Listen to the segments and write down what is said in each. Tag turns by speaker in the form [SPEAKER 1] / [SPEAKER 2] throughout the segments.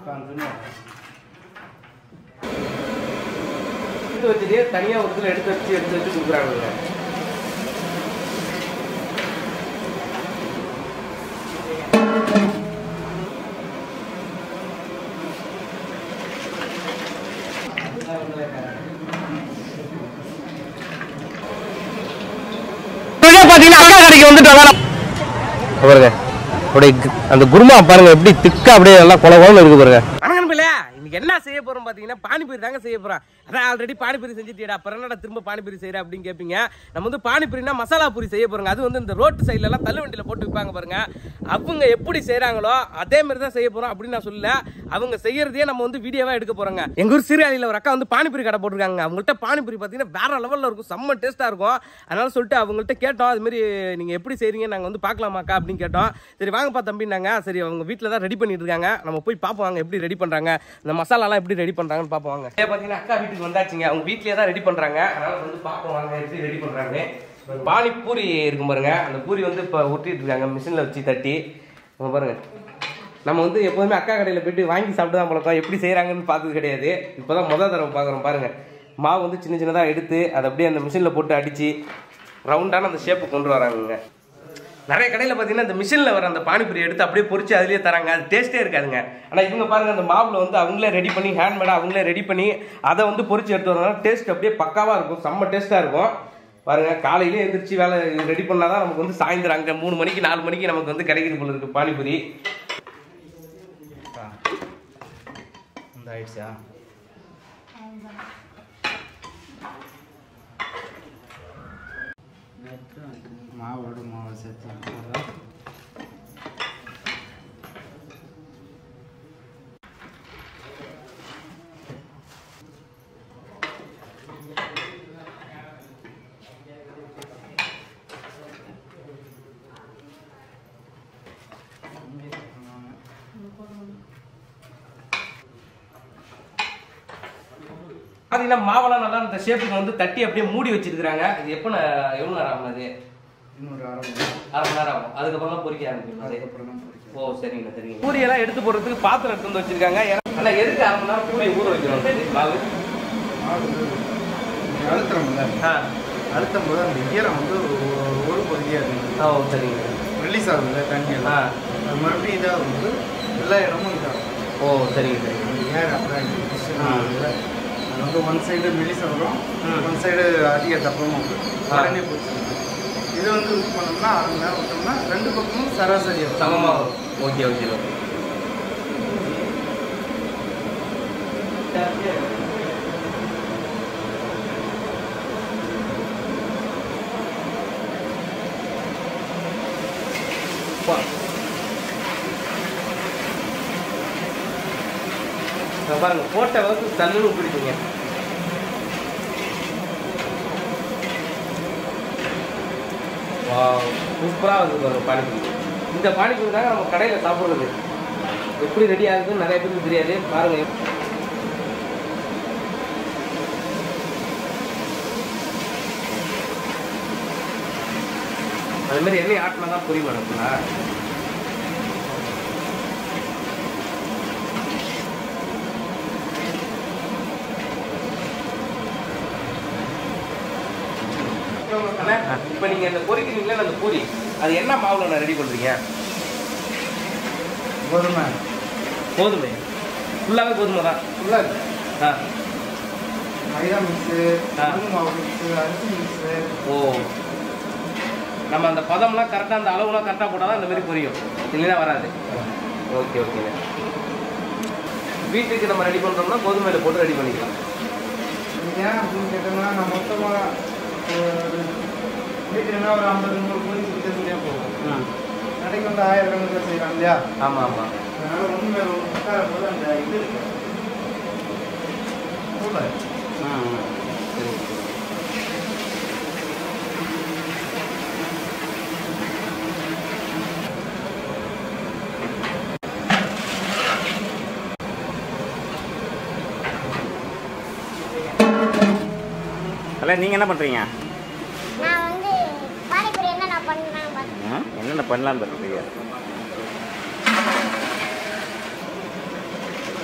[SPEAKER 1] எடுத்து வச்சுட்டு தனியாக ஒரு இதில் எடுத்து வச்சு கொடுக்குறாங்க. பார்த்தீங்கன்னா அக்கா கடைக்கு வந்துட்டு பாருங்க அந்த குருமா பாருங்க எப்படி திக்கா அப்படியே நல்லா குளகுளன்னு இருக்கு பாருங்க. இன்னைக்கு என்ன செய்ய போறோம் பாத்தீங்கன்னா பானிபூரி தாங்க செய்ய போறோம். அதான் ஆல்ரெடி பானிபூரி செஞ்சுட்டியடா அப்புறம் என்னடா திரும்ப பானிபூரி செய்யற அப்படின்னு கேட்பீங்க. நம்ம வந்து பானிபூரினா மசாலா பூரி செய்ய போறோங்க. அது வந்து இந்த ரோட்டு சைட்ல எல்லாம் தள்ளு வண்டியில போட்டு விற்பாங்க பாருங்க. அவங்க எப்படி செய்யறாங்களோ அதே மாதிரி தான் செய்ய போறோம் அப்படின்னு நான் சொல்லல. அவங்க செய்யறதையே நம்ம வந்து வீடியோவா எடுக்க போறோங்க. எங்க ஊர் சீர்காழியில ஒரு அக்கா வந்து பானிபூரி கடை போட்டுருக்காங்க. அவங்கள்ட்ட பானிபூரி பாத்தீங்கன்னா வேற லெவல்ல இருக்கும், செம்ம டேஸ்டா இருக்கும். அதனால சொல்லிட்டு அவங்கள்ட்ட கேட்டோம், அது மாதிரி நீங்க எப்படி செய்றீங்க நாங்க வந்து பாக்கலாமாக்கா அப்படின்னு கேட்டோம். சரி வாங்கப்பா தம்பினாங்க. சரி அவங்க வீட்டுல தான் ரெடி பண்ணிட்டு இருக்காங்க, நம்ம போய் பார்ப்போம் எப்படி ரெடி பண்றாங்க, இந்த மசாலாலாம் எப்படி ரெடி பண்றாங்கன்னு பார்ப்போம். பாத்தீங்கன்னா அக்கா வீட்டுக்கு வந்தாச்சுங்க. அவங்க வீட்லயே தான் ரெடி பண்றாங்க. அதனால வந்து பார்ப்போம் வாங்க எப்படி ரெடி பண்றாங்க. பானிபூரி இருக்கும் பாருங்க, அந்த பூரி வந்து இப்போ உருட்டிட்டு இருக்காங்க மிஷினில் வச்சு தட்டி. பாருங்க நம்ம வந்து எப்போதுமே அக்கா கடையில் போயிட்டு வாங்கி சாப்பிட்டு தான் பழக்கம், எப்படி செய்கிறாங்கன்னு பார்த்தது கிடையாது. இப்போ தான் முதல் தடவை பார்க்குறோம். பாருங்கள் மாவு வந்து சின்ன சின்னதாக எடுத்து அதை அப்படியே அந்த மிஷினில் போட்டு அடித்து ரவுண்டான அந்த ஷேப்பு கொண்டு வராங்க. நிறைய கடையில் பார்த்தீங்கன்னா இந்த மிஷினில் வர அந்த பானிபூரி எடுத்து அப்படியே பொரிச்சு அதிலேயே தராங்க, அது டேஸ்ட்டே இருக்காதுங்க. ஆனால் இவங்க பாருங்கள் அந்த மாவில் வந்து அவங்களே ரெடி பண்ணி ஹேண்ட்மேடாக அவங்களே ரெடி பண்ணி அதை வந்து பொரிச்சு எடுத்து வரனால டேஸ்ட் அப்படியே பக்காவாக இருக்கும், செம்ம டேஸ்ட்டாக இருக்கும். பாருங்க காலையிலே எழுந்திரிச்சு வேலை ரெடி பண்ணாதான் நமக்கு வந்து சாயந்தரம் அங்கே 3 மணிக்கு 4 மணிக்கு நமக்கு வந்து கிடைக்கிற போல இருக்கு பானிபூரி. ஆயிடுச்சா மாவோட மாவு சேர்த்து பார்த்தீங்கன்னா மாவெல்லாம் நல்லா இந்த ஷேப்புக்கு வந்து தட்டி அப்படியே மூடி வச்சிருக்காங்க. இது எவ்வளோ நேரம் ஆகும்? அது இன்னொரு அரை மணி நேரம் ஆகும். அதுக்கப்புறம் தான் பொரிக்க ஆரம்பிக்கும். ஓ சரிங்க சரிங்க. பூரியெல்லாம் எடுத்து போடுறதுக்கு பாத்திரம் எடுத்து வந்து வச்சிருக்காங்க. ஆனால் எதுக்கு அரை மணி நேரம் பூரி ஊற வைக்கிறோம்? மாவு அழுத்தம்ல அழுத்தம் போது அந்த ஈரம் வந்து ஒரு பொருளியாக இருக்குது. ஓ சரிங்க. ரிலீஸ் ஆகுதுல்ல தண்ணியெல்லாம், அது மறுபடியும் இதாக வந்து எல்லா இடமும் இதாகும். ஓ சரிங்க சரிங்க. ஏர் அப்புறம் வந்து ஒன் சைடு மெலிசா வரும், ஒன் சைடு அதிக தப்பமும் உடனே போச்சு. இது வந்து யூஸ் பண்ணோம்னா அரை மணி நேரம் விட்டோம்னா 2 பக்கமும் சராசரியாக சமமாக வரும். Okay okay okay. பாருங்க போட்ட வந்து தள்ளுன்னு பிடிக்குங்க. சூப்பராக இருக்குது பாருங்க பானிபூரி. இந்த பானிபூரி தாங்க நம்ம கடையில் சாப்பிட்றது. எப்படி ரெடி ஆகுதுன்னு நிறைய பேருக்கு தெரியாது. பாருங்க அது மாதிரி எண்ணெய் ஆட்டினா தான் புரிய மாட்டேங்களா? இப்போ நீங்கள் இந்த பொரிக்கிறீங்களா அந்த பூரி, அது என்ன மாவுல நான் ரெடி பண்ணுறீங்க? கோதுமை. கோதுமை ஃபுல்லாகவே கோதுமை தான்? ஃபுல்லாக மைதா மிக்ஸு, மாவு மிக்ஸு, அரிசி மிக்ஸு. ஓ நம்ம அந்த பதம்லாம் கரெக்டாக அந்த அளவுலாம் கரெக்டாக போட்டால் தான் இந்த மாதிரி பொரியும், இல்லைன்னா வராது. ஓகே ஓகேங்க. வீட்டுக்கு நம்ம ரெடி பண்ணுறோம்னா கோதுமையில் போட்டு ரெடி பண்ணிக்கலாம். ஏன் அப்படின்னு கேட்டோம்னா நான் மொத்தமாக வீட்டுக்குன்னா ஒரு 50-100 பூரி சுத்தே போகும். கடைக்கு வந்து 1000 கணக்கில் செய்கிறாங்க இல்லையா? ஆமாம் ஆமாம். அதனால் ஒன்று உட்கார போது அந்த இது இருக்கு சரி.
[SPEAKER 2] அல்ல நீங்கள் என்ன பண்ணுறீங்க?
[SPEAKER 3] நான் வந்து பானிபூரி என்னென்ன பண்ணலாம்
[SPEAKER 2] என்னென்ன பண்ணலான்னு பார்க்குறீங்க?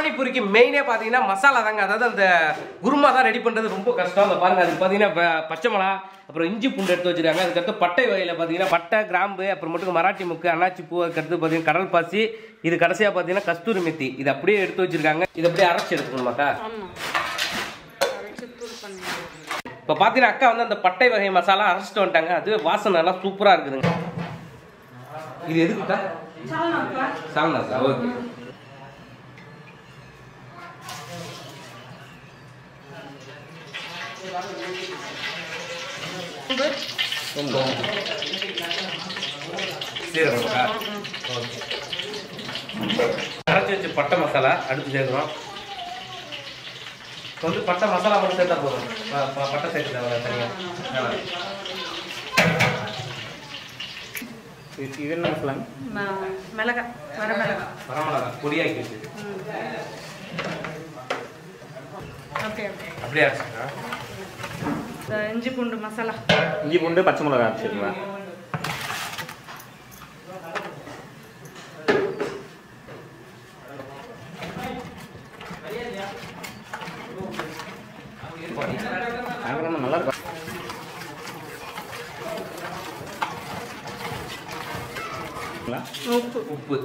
[SPEAKER 1] பானிபூரிக்கு மெயினே பார்த்தீங்கன்னா மசாலா தாங்க. அதாவது அந்த குருமா தான் ரெடி பண்ணுறது ரொம்ப கஷ்டம். அதை பாருங்க, அதுக்கு பார்த்தீங்கன்னா பச்சை மிளகா, அப்புறம் இஞ்சி பூண்டு எடுத்து வச்சிருக்காங்க. அதுக்கடுத்து பட்டை வகையில் பார்த்தீங்கன்னா பட்டை, கிராம்பு, அப்புறம் மட்டும் மராட்டி முக்கு, அன்னாச்சி பூ, அதுக்கடுத்து பார்த்தீங்கன்னா கடல் பாசி, இது கடைசியாக பார்த்தீங்கன்னா கஸ்தூரி மெத்தி, இது அப்படியே எடுத்து வச்சிருக்காங்க. இது அப்படியே அரைச்சி எடுக்கணுமாக்கா? இப்போ பார்த்தீங்கன்னா அக்கா வந்து அந்த பட்டை வகை மசாலா அரைச்சிட்டு வந்துட்டாங்க. அது வாசனை நல்லா சூப்பராக இருக்குதுங்க. இது எதுக்குக்கா? சால்னாக்கா? ஓகே. அரைச்சி வச்சு பட்டை மசாலா அடுத்து சேர்க்கிறோம். வந்து பட்டை மசாலா மட்டும் சேர்த்தா போதும், பட்டை சேர்த்து தனியாக.
[SPEAKER 2] இது என்ன மசாலா?
[SPEAKER 4] மிளகா, வரமிளகா,
[SPEAKER 1] வரமிளகா பொடியாக்கி வச்சு அப்படியே அரைச்சிக்கா.
[SPEAKER 4] இஞ்சி பூண்டு மசாலா,
[SPEAKER 2] இஞ்சி பூண்டு பச்சை மிளகா அரைச்சிருங்களா? நல்லா இருக்கும்.
[SPEAKER 1] உப்பு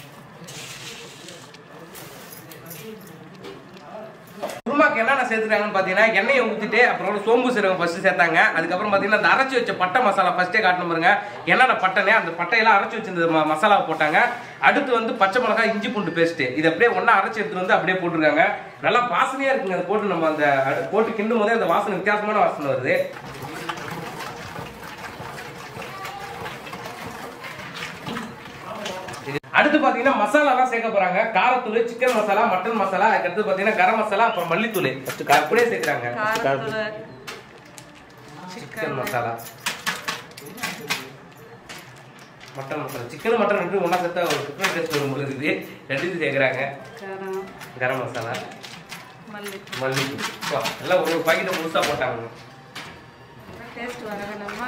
[SPEAKER 1] குருமாக்கு என்னென்ன சேர்த்துட்டாங்கன்னு பார்த்தீங்கன்னா எண்ணெயை ஊற்றிட்டு அப்புறம் சோம்பு சீரகம் ஃபர்ஸ்ட் சேர்த்தாங்க. அதுக்கப்புறம் பார்த்தீங்கன்னா அந்த அரைச்சி வச்ச பட்டை மசாலா ஃபர்ஸ்ட்டே காட்டணும் பாருங்க. என்னென்ன பட்டைனே அந்த பட்டையெல்லாம் அரைச்சி வச்சிருந்த மசாலாவை போட்டாங்க. அடுத்து வந்து பச்சை மிளகாய், இஞ்சி பூண்டு பேஸ்ட்டு, இது அப்படியே ஒன்றா அரைச்சி எடுத்துட்டு வந்து அப்படியே போட்டுருக்காங்க. நல்லா வாசனையாக இருக்குங்க. அதை போட்டு நம்ம அந்த போட்டு கிண்டும் போதே அந்த வாசனை வித்தியாசமான வாசனை வருது. அடுத்து பாத்தீங்கன்னா மசாலாலாம் சேர்க்க போறாங்க. காரத்தூள், சிக்கன் மசாலா, மட்டன் மசாலா, அதுக்கடுத்து பாத்தீங்கன்னா கரம் மசாலா, அப்புறம் மல்லித்தூள் அப்படியே சேர்க்கிறாங்க. Chicken masala, mutton masala, chicken mutton ரெண்டு ஒன்றா சேர்த்தா ஒரு டிஃப்ரெண்ட் டேஸ்ட் வரும் போது இருக்குது. ரெண்டு சேர்க்குறாங்க. கரம் மசாலா, மல்லித்தூள் எல்லாம் ஒரு பாக்கெட்டை முழுசாக போட்டாங்க.
[SPEAKER 4] டேஸ்ட் வர வேணாமா?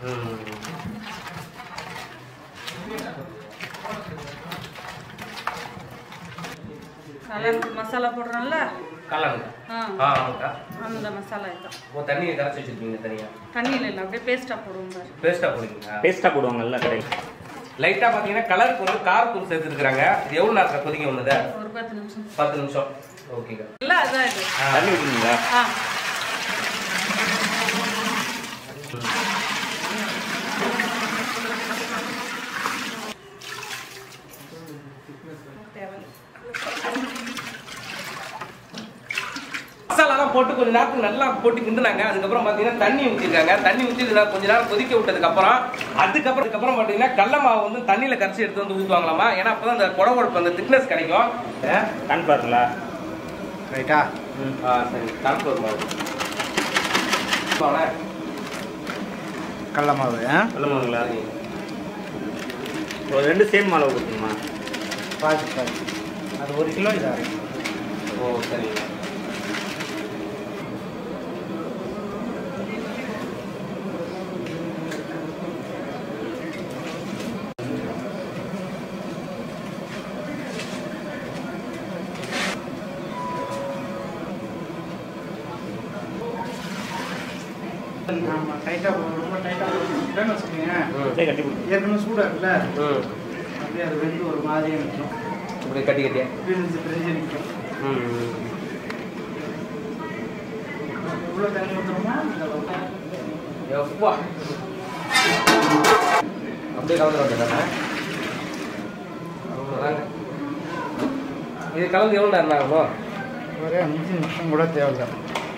[SPEAKER 4] கலருக்கு மசாலா போடுறோம்ல,
[SPEAKER 1] கலருங்க.
[SPEAKER 4] அந்த மசாலா இதுதான்.
[SPEAKER 1] ஓ, தண்ணியை கரைச்சி வச்சிருக்கீங்க தனியா?
[SPEAKER 4] தண்ணியில் இல்லை, அப்படியே பேஸ்ட்டாக போடுவோம்.
[SPEAKER 1] பேஸ்ட்டாக போடுவீங்களா?
[SPEAKER 2] பேஸ்ட்டாக போடுவாங்கல்ல கடையில்.
[SPEAKER 1] லைட்டாக பார்த்தீங்கன்னா கலருக்கு வந்து காரத்தூள் சேர்த்துருக்குறாங்க. இது எவ்வளோ நேரத்தில் கொதிக்க ஒன்றுதா?
[SPEAKER 4] ஒரு 10 நிமிஷம்.
[SPEAKER 1] 10 நிமிஷம். ஓகேங்க.
[SPEAKER 4] இல்லை அதுதான் இது.
[SPEAKER 2] தண்ணி ஊற்றுங்களா?
[SPEAKER 1] மசாலாலாம் போட்டு கொஞ்ச நேரத்துக்கு நல்லா போட்டு கிண்டுனாங்க. அதுக்கப்புறம் பார்த்தீங்கன்னா தண்ணி ஊற்றிருக்காங்க. தண்ணி ஊற்றி கொஞ்ச நேரம் கொதிக்க விட்டதுக்கப்புறம் அதுக்கப்புறம் பார்த்தீங்கன்னா கடல மாவு வந்து தண்ணியில் கரைச்சி எடுத்து வந்து ஊற்றுவாங்களாமா. ஏன்னா அப்போ தான் அந்த குடவுடப்பு அந்த திக்னஸ் கிடைக்கும்.
[SPEAKER 2] கான்ஃபிளவர்ல
[SPEAKER 1] ரைட்டா? சரி, கான்ஃபிளவர் மாவு,
[SPEAKER 5] கடல மாவு.
[SPEAKER 2] கடல மாவுங்களா? ஒரு 2 சேம் மாவு கொடுக்கணுமா?
[SPEAKER 5] பாத்து அது 1 கிலோ. இது
[SPEAKER 1] ஓ சரிங்க.
[SPEAKER 5] ஆமாம், டைட்டாக ரொம்ப டைட்டாக போட்டுன்னு வச்சுக்கோங்க.
[SPEAKER 2] கட்டி கொடுத்து
[SPEAKER 5] ஏற்கனவே சூடாக இருக்குல்ல, அப்படியே அது வெந்து ஒரு மாதிரியாக நிற்கும்.
[SPEAKER 1] இப்படி கட்டி கட்டியா
[SPEAKER 5] பிரிஞ்சு நிற்கும். எவ்வளோ தண்ணி ஊற்றுறோமா
[SPEAKER 1] எப்பா அப்படியே கலந்து வந்துட்டாங்க. அவ்வளோதாங்க. இது கலந்து எவ்வளோ நேரம் ஆகும்?
[SPEAKER 5] ஒரு 5 நிமிஷம் கூட தேவையில்லை.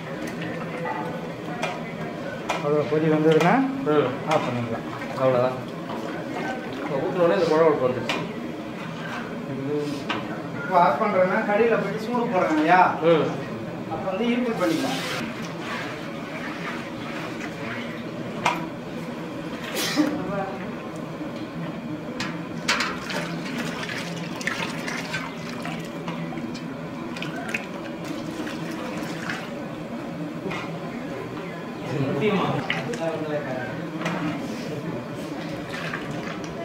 [SPEAKER 5] அவ்வளோ கொதி வந்ததுன்னா ஆஃப் பண்ணிடலாம்.
[SPEAKER 1] அவ்வளோதான். ஊற்றினோடனே இந்த குழம்பு வந்துடுச்சு.
[SPEAKER 5] இப்போ ஆஃப் பண்ணுறேன்னா கடையில் போய்ட்டு சூடு போடுறாங்க இல்லையா, அப்போ வந்து ஈக்குவல் பண்ணிக்கலாம்.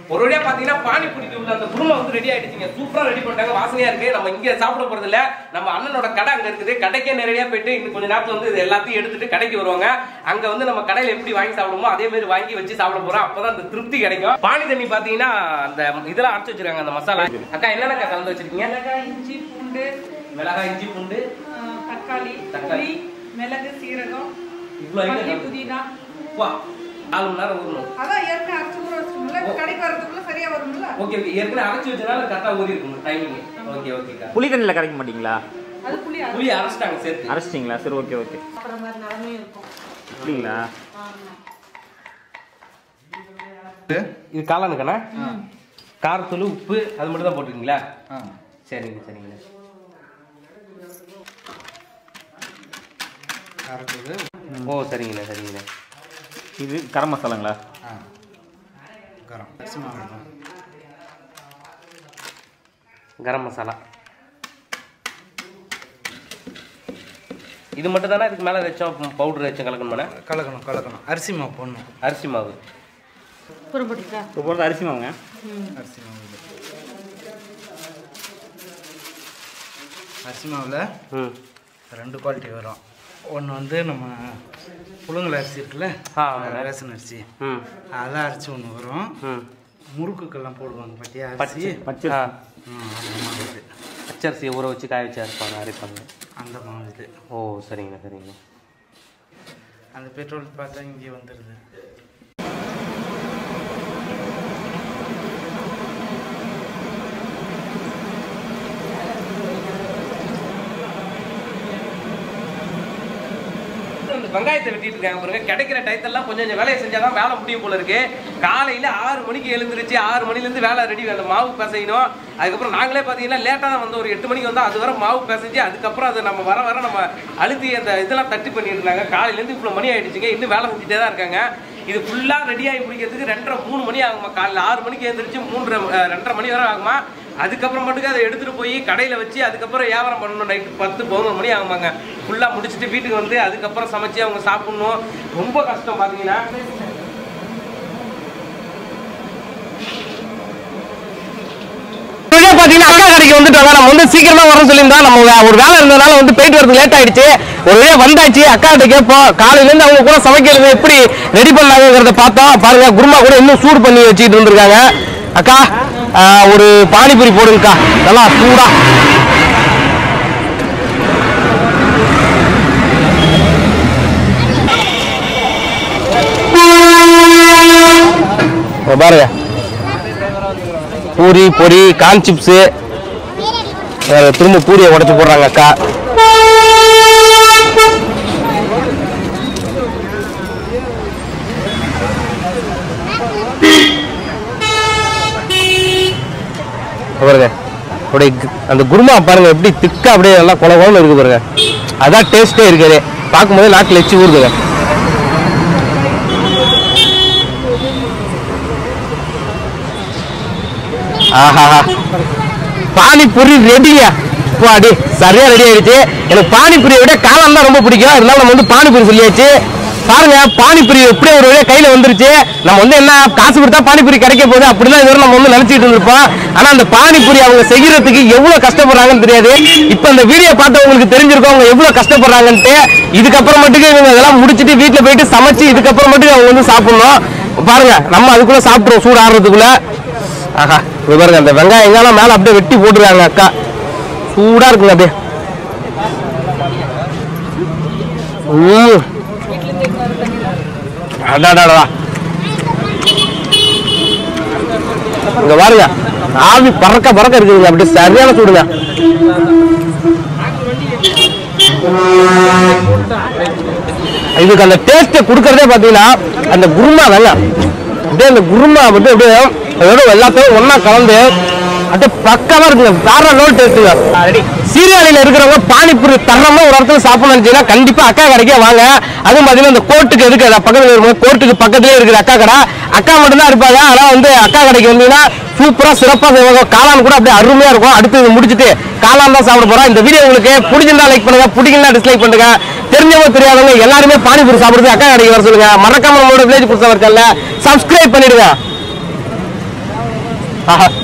[SPEAKER 1] ஒரு வழியா பாத்தீங்கன்னா பானிபூரிக்கு உள்ள அந்த குருமா வந்து ரெடி ஆயிடுச்சுங்க. சூப்பரா ரெடி பண்ணிட்டாங்க, வாசனையா இருக்கு. நம்ம இங்க சாப்பிட போறது இல்ல, நம்ம அண்ணனோட கடை அங்க இருக்குது. கடைக்கே நேரடியா போயிட்டு இன்னும் கொஞ்ச நேரத்துல வந்து இது எல்லாத்தையும் எடுத்துட்டு கடைக்கு வருவாங்க. அங்க வந்து நம்ம கடையில எப்படி வாங்கி சாப்பிடுமோ அதே மாதிரி வாங்கி வச்சு சாப்பிட போறோம். அப்பதான் அந்த திருப்தி கிடைக்கும். பானி தண்ணி பாத்தீங்கன்னா அந்த இதெல்லாம் அரைச்சு வச்சிருக்காங்க, அந்த மசாலா. அக்கா என்னென்ன கலந்து வச்சிருக்கீங்க?
[SPEAKER 4] மிளகாய், இஞ்சி, பூண்டு,
[SPEAKER 1] மிளகாய், இஞ்சி, பூண்டு,
[SPEAKER 4] தக்காளி,
[SPEAKER 1] தக்காளி,
[SPEAKER 4] மிளகு, சீரகம்,
[SPEAKER 1] இவ்வளவு
[SPEAKER 4] மல்லி, புதினா.
[SPEAKER 1] வா 4 மணி நேரம் ஊறணும்.
[SPEAKER 4] அதான் ஏற்கனவே அரைச்சு ஊற வச்சிருக்கோம்ல, இப்ப கடைக்கு வரதுக்குள்ள சரியா வரும்ல.
[SPEAKER 1] ஓகே ஓகே, ஏற்கனவே அரைச்சு வச்சனால கரெக்டா ஊறி இருக்கும் டைமிங். ஓகே ஓகேக்கா.
[SPEAKER 6] புளி தண்ணியில் கரைக்க மாட்டீங்களா?
[SPEAKER 4] அது புளி
[SPEAKER 1] புளி அரைச்சிட்டாங்க சேர்த்து.
[SPEAKER 6] அரைச்சிட்டிங்களா? சரி, ஓகே ஓகே.
[SPEAKER 4] அப்புறம் மாதிரி நிலமையும் இருக்கும்.
[SPEAKER 6] அப்படிங்களா?
[SPEAKER 1] இது காளானுக்கண்ணா? காரத்தூள், உப்பு அது மட்டும் தான் போட்டுருக்கீங்களா? சரிங்க சரிங்க. ஓ சரிங்கண்ணா சரிங்கண்ணா.
[SPEAKER 6] இது கரம் மசாலாங்களா?
[SPEAKER 1] கரம் மசாலா இது மட்டும் தானே? இதுக்கு மேலே ஏதாச்சும் பவுடர் ஏதாச்சும் கலக்கணுமாண்ணே?
[SPEAKER 5] கலக்கணும். அரிசி மாவு போடணும்.
[SPEAKER 1] அரிசி மாவு
[SPEAKER 4] பூரம் போட்டுக்கா.
[SPEAKER 6] இப்போ போகிறது அரிசி மாவுங்க.
[SPEAKER 5] அரிசி மாவு அரிசி மாவில் 2 குவாலிட்டி வரும். ஒன்று வந்து நம்ம புழுங்கல் அரிசி இருக்குல்ல, ரேஷன் அரிசி, அதெல்லாம் அரிசி ஒன்று வரும். முறுக்குக்கெல்லாம் போடுவாங்க பார்த்தியா அரிசி,
[SPEAKER 6] பச்சை
[SPEAKER 5] அந்த மாவு இது.
[SPEAKER 1] பச்சரிசியை ஊற வச்சு காய வச்சு அரைப்பாங்க
[SPEAKER 5] அந்த மாவு இது.
[SPEAKER 1] ஓ சரிங்கண்ணா சரிங்கண்ணா.
[SPEAKER 5] அந்த பெட்ரோல் பார்த்தா இங்கே வந்துடுது.
[SPEAKER 1] வெங்காயத்தை வெட்டிட்டு இருக்காங்க பாருங்க. கிடைக்கிற டயத்தெல்லாம் கொஞ்சம் கொஞ்சம் வேலையை செஞ்சாதான் வேலை முடியும் போல இருக்கு. காலையில 6 மணிக்கு எழுந்திருச்சு, 6 மணிலேருந்து வேலை ரெடி, அந்த மாவு பிசையணும். அதுக்கப்புறம் நாங்களே பார்த்தீங்கன்னா லேட்டாக தான் வந்து ஒரு 8 மணிக்கு வந்தால் அது வர மாவு பிசைஞ்சு அதுக்கப்புறம் அது நம்ம வர நம்ம அழுத்தி அந்த இதெல்லாம் தட்டி பண்ணிட்டு இருந்தாங்க. காலையிலேருந்து இவ்வளோ மணி ஆயிடுச்சுங்க, இன்னும் வேலை செஞ்சுட்டே தான் இருக்காங்க. இது ஃபுல்லாக ரெடி ஆகி முடிக்கிறதுக்கு 2:30-3 மணி ஆகுமா. காலையில் 6 மணிக்கு எழுந்திரிச்சு 2:30 மணி வரை ஆகுமா. அதுக்கப்புறம் மட்டும் அதை எடுத்துகிட்டு போய் கடையில் வச்சு அதுக்கப்புறம் வியாபாரம் பண்ணணும். நைட்டு 10-11 மணி ஆகுமாங்க. ஃபுல்லாக முடிச்சுட்டு வீட்டுக்கு வந்து அதுக்கப்புறம் சமைச்சு அவங்க சாப்பிட்ணும். ரொம்ப கஷ்டம் பார்த்தீங்கன்னா. பாத்தீங்கன்னா அக்கா கடைக்கு வந்துட்டோம். நம்ம வந்து சீக்கிரமா வரணும்னு சொல்லியிருந்தா நம்ம ஒரு வேலை இருந்ததுனால வந்து போயிட்டு வரது லேட் ஆயிடுச்சு. ஒரு வழியா வந்தாச்சு. அக்கா கிட்ட கேட்போம், காலையில இருந்து அவங்க கூட சமைக்கிறது எப்படி ரெடி பண்ணாங்கிறத பார்த்தோம். பாருங்க, குருமா கூட இன்னும் சூடு பண்ணி வச்சுட்டு இருந்திருக்காங்க. அக்கா ஒரு பானிபூரி போடுங்கக்கா, நல்லா சூடா. பாருங்க, பூரி பொரி கார்ன் சிப்ஸு, திரும்ப பூரியை உடைச்சு போடுறாங்க அக்கா. பாருங்க, அப்படியே அந்த குருமா பாருங்க எப்படி திக்கா அப்படியே நல்லா கொல கொலன்னு இருக்கு பாருங்க. அதான் டேஸ்டே இருக்குது. பார்க்கும்போது நாக்கில் எச்சி ஊறுதுங்க. ஆஹா, பானிபூரி ரெடியா? அடி சரியா ரெடி ஆயிடுச்சு. எனக்கு பானிபூரியை விட காளான் தான் ரொம்ப பிடிக்கும். இருந்தாலும் நம்ம வந்து பானிபூரி சொல்லியாச்சு. பாருங்க, பானிபூரி எப்படியே ஒரு வழியா கையில வந்துருச்சு. நம்ம வந்து என்ன காசு கொடுத்தா பானிபூரி கிடைக்க போகுது அப்படிதான் இதுவரை நம்ம வந்து நினைச்சிட்டு இருந்திருப்போம். ஆனா அந்த பானிபூரி அவங்க செய்யறதுக்கு எவ்வளவு கஷ்டப்படுறாங்கன்னு தெரியாது. இப்ப அந்த வீடியோ பார்த்தவங்களுக்கு தெரிஞ்சிருக்கும் அவங்க எவ்வளவு கஷ்டப்படுறாங்கன்ட்டு. இதுக்கப்புறம் மட்டும் இவங்க இதெல்லாம் முடிச்சுட்டு வீட்டுல போயிட்டு சமைச்சு இதுக்கப்புறம் மட்டும் அவங்க வந்து சாப்பிடணும். பாருங்க, நம்ம அதுக்குள்ள சாப்பிட்டுருவோம் சூடு ஆடுறதுக்குள்ள. ஆஹா, பாருங்க, அந்த வெங்காயம் எங்கெல்லாம் மேல அப்படியே வெட்டி போட்டுருக்காங்க அக்கா. சூடா இருக்குங்க அப்படியே. அடாடாடா, இங்க பாருங்க, ஆவி பறக்க பறக்க இருக்குதுங்க. அப்படியே சரியான சூடுங்க. இதுக்கு அந்த டேஸ்ட்டை கொடுக்கறதே பார்த்தீங்கன்னா அந்த குருமா தாங்க. அப்படியே அந்த குருமா வந்து அப்படியே அதோட எல்லாத்தையும் ஒன்னா கலந்து அப்படியே பக்கமா இருக்குங்க. வேற லெவல் டேஸ்ட்டுங்க. சீர்காழியில இருக்கிறவங்க பானிபூரி தரமா ஒரு இடத்துல சாப்பிடணும்னு நினைச்சீங்கன்னா கண்டிப்பா அக்கா கடைக்கே வாங்க. அதுவும் பார்த்தீங்கன்னா இந்த கோர்ட்டுக்கு எதுக்கு பக்கத்துல இருக்கும், கோர்ட்டுக்கு பக்கத்துலேயே இருக்குது அக்கா கடை. அக்கா மட்டும்தான் இருப்பாங்க. ஆனால் வந்து அக்கா கடைக்கு வந்தீங்கன்னா சூப்பரா சிறப்பா செய்வாங்க. காளான் கூட அப்படியே அருமையா இருக்கும். அடுத்து முடிச்சுட்டு காளான் தான் சாப்பிட போறோம். இந்த வீடியோ உங்களுக்கு பிடிச்சிருந்தா லைக் பண்ணுங்க, பிடிக்கலன்னா டிஸ்லைக் பண்ணுங்க. தெரிஞ்சவங்க தெரியாதவங்க எல்லாருமே பானிபூரி சாப்பிடுறது அக்கா கடைக்கு வர சொல்லுங்க. மறக்காம நம்மளோட வில்லேஜ் புதுசா இருக்கல சப்ஸ்கிரைப் பண்ணிடுங்க. ஆஹா